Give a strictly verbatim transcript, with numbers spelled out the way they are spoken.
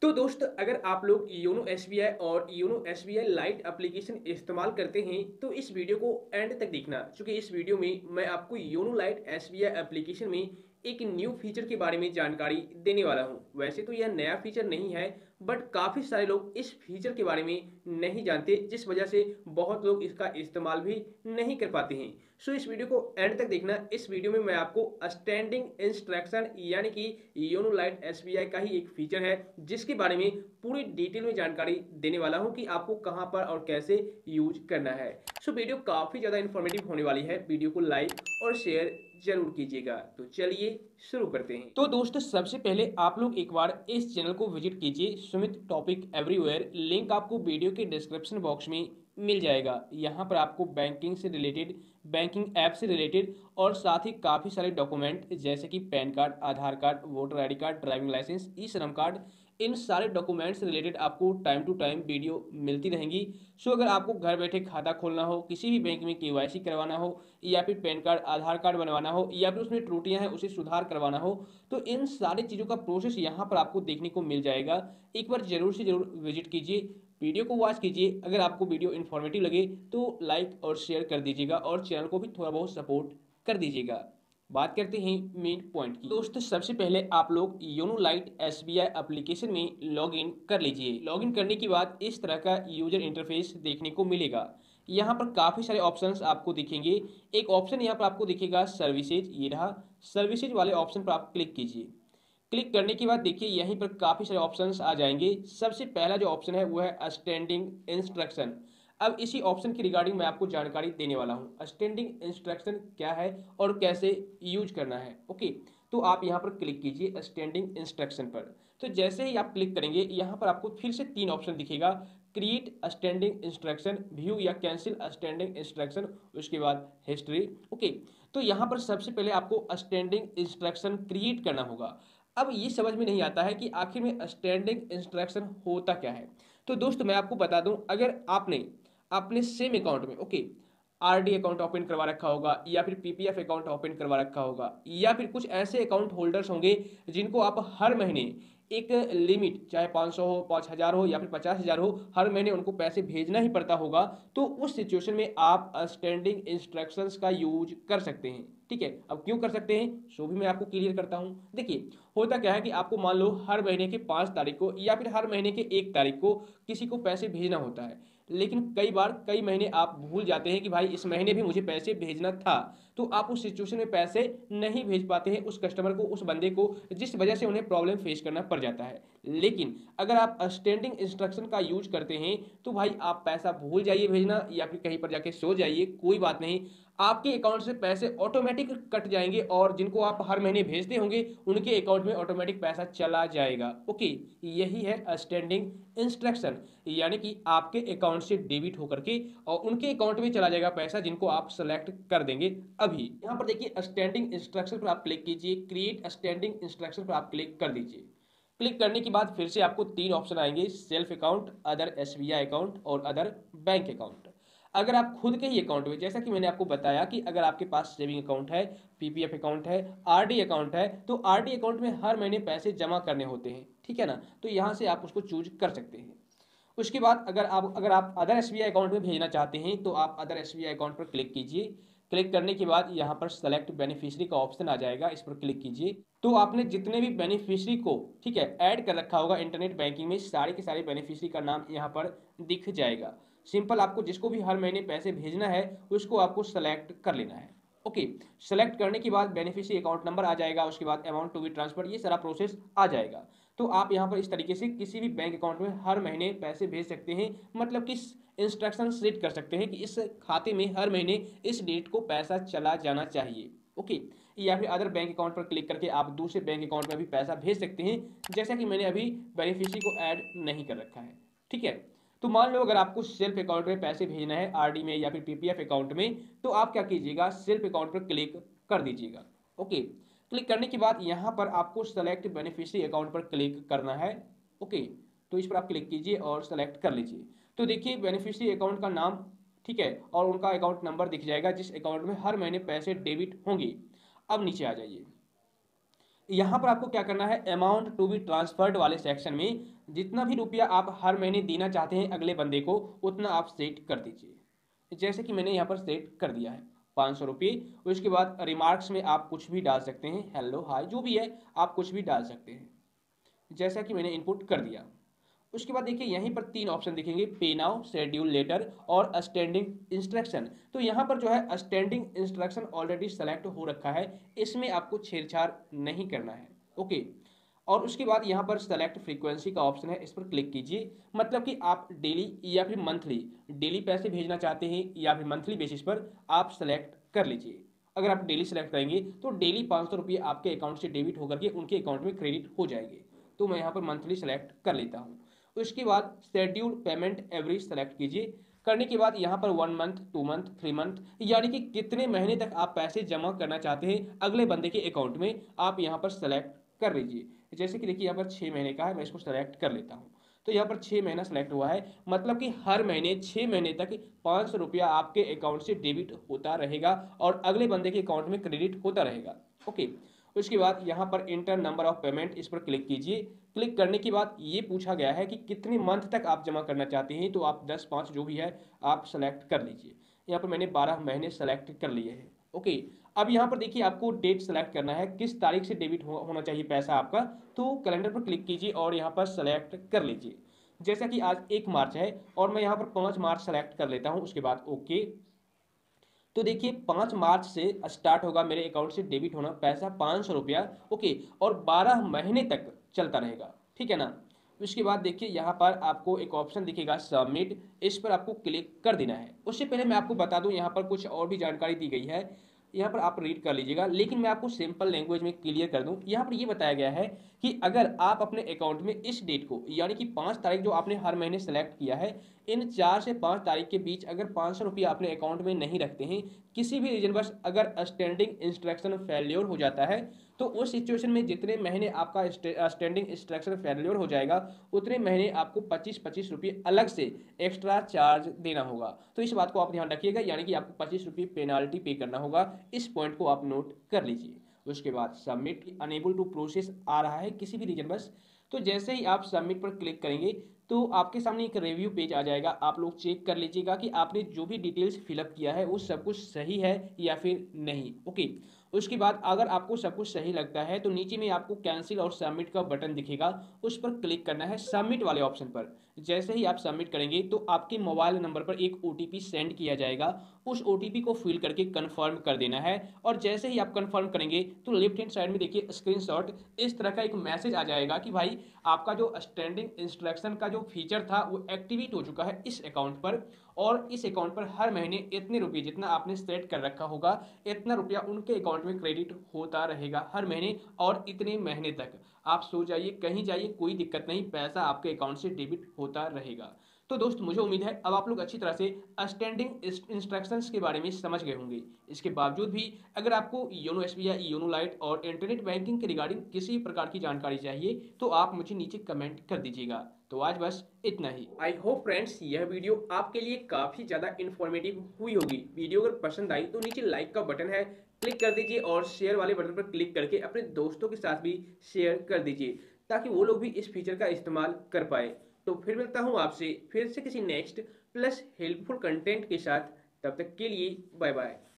तो दोस्त अगर आप लोग योनो एसबीआई और योनो एसबीआई लाइट एप्लीकेशन इस्तेमाल करते हैं तो इस वीडियो को एंड तक देखना, क्योंकि इस वीडियो में मैं आपको योनो लाइट एसबीआई एप्लीकेशन में एक न्यू फीचर के बारे में जानकारी देने वाला हूं। वैसे तो यह नया फीचर नहीं है, बट काफ़ी सारे लोग इस फीचर के बारे में नहीं जानते, जिस वजह से बहुत लोग इसका इस्तेमाल भी नहीं कर पाते हैं। सो इस वीडियो को एंड तक देखना। इस वीडियो में मैं आपको स्टैंडिंग इंस्ट्रक्शन यानी कि योनो लाइट एसबीआई का ही एक फीचर है जिसके बारे में पूरी डिटेल में जानकारी देने वाला हूं कि आपको कहां पर और कैसे यूज करना है। सो वीडियो काफ़ी ज़्यादा इन्फॉर्मेटिव होने वाली है। वीडियो को लाइक और शेयर जरूर कीजिएगा। तो चलिए शुरू करते हैं। तो दोस्तों सबसे पहले आप लोग एक बार इस चैनल को विजिट कीजिए, सुमित टॉपिक एवरीवेयर। लिंक आपको वीडियो के डिस्क्रिप्शन बॉक्स में मिल जाएगा। यहाँ पर आपको बैंकिंग से रिलेटेड, बैंकिंग ऐप से रिलेटेड और साथ ही काफ़ी सारे डॉक्यूमेंट जैसे कि PAN card, Aadhaar card, voter ID card, driving licence, e Shram card, इन सारे डॉक्यूमेंट्स से रिलेटेड आपको टाइम टू टाइम वीडियो मिलती रहेंगी। सो अगर आपको घर बैठे खाता खोलना हो, किसी भी बैंक में केवाईसी करवाना हो, या फिर पैन कार्ड, आधार कार्ड बनवाना हो, या फिर उसमें त्रुटियां हैं उसे सुधार करवाना हो, तो इन सारी चीज़ों का प्रोसेस यहाँ पर आपको देखने को मिल जाएगा। एक बार जरूर से जरूर विजिट कीजिए, वीडियो को वॉच कीजिए। अगर आपको वीडियो इन्फॉर्मेटिव लगे तो लाइक और शेयर कर दीजिएगा और चैनल को भी थोड़ा बहुत सपोर्ट कर दीजिएगा। बात करते हैं मेन पॉइंट की। दोस्तों सबसे पहले आप लोग योनो लाइट एसबीआई एप्लीकेशन में लॉगिन कर लीजिए। लॉगिन करने के बाद इस तरह का यूजर इंटरफेस देखने को मिलेगा। यहाँ पर काफ़ी सारे ऑप्शंस आपको दिखेंगे। एक ऑप्शन यहाँ पर आपको दिखेगा सर्विसेज, ये रहा। सर्विसेज वाले ऑप्शन पर आप क्लिक कीजिए। क्लिक करने के बाद देखिए यहीं पर काफ़ी सारे ऑप्शंस आ जाएंगे। सबसे पहला जो ऑप्शन है वो है स्टैंडिंग इंस्ट्रक्शन। अब इसी ऑप्शन की रिगार्डिंग मैं आपको जानकारी देने वाला हूं। स्टैंडिंग इंस्ट्रक्शन क्या है और कैसे यूज करना है। ओके, तो आप यहां पर क्लिक कीजिए स्टैंडिंग इंस्ट्रक्शन पर। तो जैसे ही आप क्लिक करेंगे यहां पर आपको फिर से तीन ऑप्शन दिखेगा, क्रिएट स्टैंडिंग इंस्ट्रक्शन, व्यू या कैंसिल स्टैंडिंग इंस्ट्रक्शन, उसके बाद हिस्ट्री। ओके, तो यहां पर सबसे पहले आपको स्टैंडिंग इंस्ट्रक्शन क्रिएट करना होगा। अब ये समझ में नहीं आता है कि आखिर में स्टैंडिंग इंस्ट्रक्शन होता क्या है। तो दोस्तों मैं आपको बता दूं, अगर आपने अपने सेम अकाउंट में ओके आरडी अकाउंट ओपन करवा रखा होगा, या फिर पीपीएफ अकाउंट ओपन करवा रखा होगा, या फिर कुछ ऐसे अकाउंट होल्डर्स होंगे जिनको आप हर महीने एक लिमिट, चाहे पाँच सौ हो, पाँच हज़ार हो या फिर पचास हज़ार हो, हर महीने उनको पैसे भेजना ही पड़ता होगा, तो उस सिचुएशन में आप स्टैंडिंग इंस्ट्रक्शंस का यूज कर सकते हैं। ठीक है, अब क्यों कर सकते हैं सो भी मैं आपको क्लियर करता हूं। देखिए होता क्या है कि आपको मान लो हर महीने के पाँच तारीख को या फिर हर महीने के एक तारीख को किसी को पैसे भेजना होता है, लेकिन कई बार कई महीने आप भूल जाते हैं कि भाई इस महीने भी मुझे पैसे भेजना था, तो आप उस सिचुएशन में पैसे नहीं भेज पाते हैं उस कस्टमर को, उस बंदे को, जिस वजह से उन्हें प्रॉब्लम फेस करना पड़ जाता है। लेकिन अगर आप स्टैंडिंग इंस्ट्रक्शन का यूज करते हैं तो भाई आप पैसा भूल जाइए भेजना या फिर कहीं पर जाके सो जाइए, कोई बात नहीं, आपके अकाउंट से पैसे ऑटोमेटिक कट जाएंगे और जिनको आप हर महीने भेजते होंगे उनके अकाउंट में ऑटोमेटिक पैसा चला जाएगा। ओके, यही है स्टैंडिंग इंस्ट्रक्शन, यानी कि आपके अकाउंट से डेबिट होकर के और उनके अकाउंट में चला जाएगा पैसा जिनको आप सेलेक्ट कर देंगे। अभी यहाँ पर देखिए स्टैंडिंग इंस्ट्रक्शन पर आप क्लिक कीजिए, क्रिएट स्टैंडिंग इंस्ट्रक्शन पर आप क्लिक कर दीजिए। क्लिक करने के बाद फिर से आपको तीन ऑप्शन आएंगे, self account, other SBI account और अदर बैंक अकाउंट। अगर आप खुद के ही अकाउंट में, जैसा कि मैंने आपको बताया कि अगर आपके पास सेविंग अकाउंट है, पीपीएफ अकाउंट है, आरडी अकाउंट है, तो आरडी अकाउंट में हर महीने पैसे जमा करने होते हैं, ठीक है ना, तो यहाँ से आप उसको चूज कर सकते हैं। उसके बाद अगर आप अगर आप अदर एसबीआई अकाउंट में भेजना चाहते हैं तो आप अदर एसबीआई अकाउंट पर क्लिक कीजिए। क्लिक करने के बाद यहाँ पर सेलेक्ट बेनिफिशियरी का ऑप्शन आ जाएगा, इस पर क्लिक कीजिए। तो आपने जितने भी बेनिफिशियरी को ठीक है ऐड कर रखा होगा इंटरनेट बैंकिंग में, सारे के सारे बेनिफिशियरी का नाम यहाँ पर दिख जाएगा। सिंपल, आपको जिसको भी हर महीने पैसे भेजना है उसको आपको सेलेक्ट कर लेना है। ओके, सेलेक्ट करने के बाद बेनिफिशियरी अकाउंट नंबर आ जाएगा, उसके बाद अमाउंट टू बी ट्रांसफर, ये सारा प्रोसेस आ जाएगा। तो आप यहाँ पर इस तरीके से किसी भी बैंक अकाउंट में हर महीने पैसे भेज सकते हैं, मतलब कि इंस्ट्रक्शन सेट कर सकते हैं कि इस खाते में हर महीने इस डेट को पैसा चला जाना चाहिए। ओके, या फिर अदर बैंक अकाउंट पर क्लिक करके आप दूसरे बैंक अकाउंट में भी पैसा भेज सकते हैं, जैसा कि मैंने अभी बेनिफिशियरी को ऐड नहीं कर रखा है। ठीक है, तो मान लो अगर आपको सेल्फ अकाउंट में पैसे भेजना है आरडी में या फिर पीपीएफ अकाउंट में, तो आप क्या कीजिएगा, सेल्फ अकाउंट पर क्लिक कर दीजिएगा। ओके, क्लिक करने के बाद यहाँ पर आपको सेलेक्ट बेनिफिशियरी अकाउंट पर क्लिक करना है। ओके, तो इस पर आप क्लिक कीजिए और सेलेक्ट कर लीजिए। तो देखिए बेनिफिशियरी अकाउंट का नाम ठीक है और उनका अकाउंट नंबर दिख जाएगा जिस अकाउंट में हर महीने पैसे डेबिट होंगे। अब नीचे आ जाइए। यहाँ पर आपको क्या करना है, अमाउंट टू बी ट्रांसफर्ड वाले सेक्शन में जितना भी रुपया आप हर महीने देना चाहते हैं अगले बंदे को उतना आप सेट कर दीजिए। जैसे कि मैंने यहाँ पर सेट कर दिया है पाँच सौ रुपये। उसके बाद रिमार्क्स में आप कुछ भी डाल सकते हैं, हेलो हाय जो भी है आप कुछ भी डाल सकते हैं, जैसा कि मैंने इनपुट कर दिया। उसके बाद देखिए यहीं पर तीन ऑप्शन दिखेंगे, पे नाउ, शेड्यूल लेटर और स्टैंडिंग इंस्ट्रक्शन। तो यहाँ पर जो है स्टैंडिंग इंस्ट्रक्शन ऑलरेडी सेलेक्ट हो रखा है, इसमें आपको छेड़छाड़ नहीं करना है। ओके, और उसके बाद यहाँ पर सेलेक्ट फ्रीक्वेंसी का ऑप्शन है, इस पर क्लिक कीजिए। मतलब कि आप डेली या फिर मंथली, डेली पैसे भेजना चाहते हैं या फिर मंथली बेसिस पर आप सेलेक्ट कर लीजिए। अगर आप डेली सेलेक्ट करेंगे तो डेली पाँच सौ रुपये आपके अकाउंट से डेबिट होकर के उनके अकाउंट में क्रेडिट हो जाएंगे। तो मैं यहाँ पर मंथली सेलेक्ट कर लेता हूँ। उसके बाद शेड्यूल पेमेंट एवरेज सेलेक्ट कीजिए। करने के बाद यहाँ पर one month, two month, three month, यानी कि कितने महीने तक आप पैसे जमा करना चाहते हैं अगले बंदे के अकाउंट में, आप यहाँ पर सेलेक्ट कर लीजिए। जैसे कि देखिए यहाँ पर छः महीने का है, मैं इसको सेलेक्ट कर लेता हूँ। तो यहाँ पर छः महीना सेलेक्ट हुआ है, मतलब कि हर महीने छः महीने तक पाँच सौ रुपया आपके अकाउंट से डेबिट होता रहेगा और अगले बंदे के अकाउंट में क्रेडिट होता रहेगा। ओके, उसके बाद यहाँ पर इंटर नंबर ऑफ पेमेंट, इस पर क्लिक कीजिए। क्लिक करने के बाद ये पूछा गया है कि कितने मंथ तक आप जमा करना चाहते हैं, तो आप दस पाँच जो भी है आप सेलेक्ट कर लीजिए। यहाँ पर मैंने बारह महीने सेलेक्ट कर लिए हैं। ओके, अब यहाँ पर देखिए आपको डेट सेलेक्ट करना है, किस तारीख से डेबिट हो, होना चाहिए पैसा आपका। तो कैलेंडर पर क्लिक कीजिए और यहाँ पर सेलेक्ट कर लीजिए। जैसा कि आज एक मार्च है और मैं यहाँ पर पाँच मार्च सेलेक्ट कर लेता हूँ। उसके बाद ओके, तो देखिए पाँच मार्च से स्टार्ट होगा मेरे अकाउंट से डेबिट होना पैसा पाँच सौ रुपया। ओके, और बारह महीने तक चलता रहेगा, ठीक है ना। उसके बाद देखिए यहाँ पर आपको एक ऑप्शन दिखेगा सबमिट, इस पर आपको क्लिक कर देना है। उससे पहले मैं आपको बता दूं यहाँ पर कुछ और भी जानकारी दी गई है, यहाँ पर आप रीड कर लीजिएगा, लेकिन मैं आपको सिंपल लैंग्वेज में क्लियर कर दूं। यहाँ पर ये बताया गया है कि अगर आप अपने अकाउंट में इस डेट को, यानी कि पाँच तारीख जो आपने हर महीने सेलेक्ट किया है, इन चार से पाँच तारीख के बीच अगर पाँच सौ रुपया अपने अकाउंट में नहीं रखते हैं, किसी भी रीजन बस अगर स्टैंडिंग इंस्ट्रक्शन फेल्योर हो जाता है, तो उस सिचुएशन में जितने महीने आपका स्टैंडिंग इंस्ट्रक्शन फेल्योर हो जाएगा उतने महीने आपको पच्चीस पच्चीस रुपये अलग से एक्स्ट्रा चार्ज देना होगा। तो इस बात को आप ध्यान रखिएगा, यानी कि आपको पच्चीस रुपये पेनाल्टी पे करना होगा। इस पॉइंट को आप नोट कर लीजिए। उसके बाद सबमिट, अनेबल टू प्रोसेस आ रहा है किसी भी रीजन बस। तो जैसे ही आप सबमिट पर क्लिक करेंगे तो आपके सामने एक रिव्यू पेज आ जाएगा। आप लोग चेक कर लीजिएगा कि आपने जो भी डिटेल्स फिलअप किया है वो सब कुछ सही है या फिर नहीं। ओके, उसके बाद अगर आपको सब कुछ सही लगता है तो नीचे में आपको कैंसिल और सबमिट का बटन दिखेगा, उस पर क्लिक करना है सबमिट वाले ऑप्शन पर। जैसे ही आप सबमिट करेंगे तो आपके मोबाइल नंबर पर एक ओटीपी सेंड किया जाएगा, उस ओटीपी को फिल करके कंफर्म कर देना है। और जैसे ही आप कंफर्म करेंगे तो लेफ्ट हैंड साइड में देखिए स्क्रीनशॉट, इस तरह का एक मैसेज आ जाएगा कि भाई आपका जो स्टैंडिंग इंस्ट्रक्शन का जो फीचर था वो एक्टिवेट हो चुका है इस अकाउंट पर, और इस अकाउंट पर हर महीने इतने रुपये जितना आपने सेट कर रखा होगा इतना रुपया उनके अकाउंट में क्रेडिट होता रहेगा हर महीने, और इतने महीने तक आप सो जाइए कहीं जाइए कोई दिक्कत नहीं, पैसा आपके अकाउंट से डेबिट होता रहेगा। तो दोस्त मुझे उम्मीद है अब आप लोग अच्छी तरह से स्टैंडिंग इंस्ट्रक्शंस के बारे में समझ गए होंगे। इसके बावजूद भी अगर आपको योनो एसबीआई, योनो लाइट और इंटरनेट बैंकिंग के रिगार्डिंग किसी प्रकार की जानकारी चाहिए तो आप मुझे नीचे कमेंट कर दीजिएगा। तो आज बस इतना ही। आई होप फ्रेंड्स यह वीडियो आपके लिए काफ़ी ज़्यादा इन्फॉर्मेटिव हुई होगी। वीडियो अगर पसंद आई तो नीचे लाइक का बटन है, क्लिक कर दीजिए और शेयर वाले बटन पर क्लिक करके अपने दोस्तों के साथ भी शेयर कर दीजिए ताकि वो लोग भी इस फीचर का इस्तेमाल कर पाए। तो फिर मिलता हूँ आपसे फिर से किसी नेक्स्ट प्लस हेल्पफुल कंटेंट के साथ, तब तक के लिए बाय बाय।